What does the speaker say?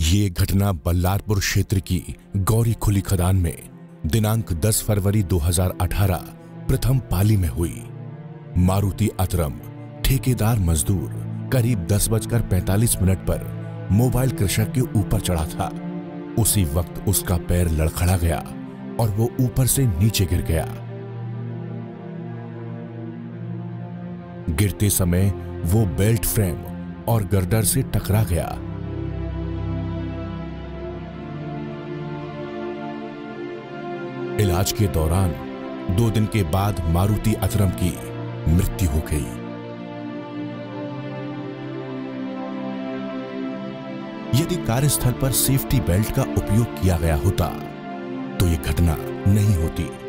ये घटना बल्लारपुर क्षेत्र की गौरी खुली खदान में दिनांक 10 फरवरी 2018 प्रथम पाली में हुई। मारुति अतरम ठेकेदार मजदूर करीब 10:45 पर मोबाइल कृषक के ऊपर चढ़ा था। उसी वक्त उसका पैर लड़खड़ा गया और वो ऊपर से नीचे गिर गया। गिरते समय वो बेल्ट फ्रेम और गर्डर से टकरा गया। इलाज के दौरान 2 दिन के बाद मारुति अतरम की मृत्यु हो गई। यदि कार्यस्थल पर सेफ्टी बेल्ट का उपयोग किया गया होता तो यह घटना नहीं होती।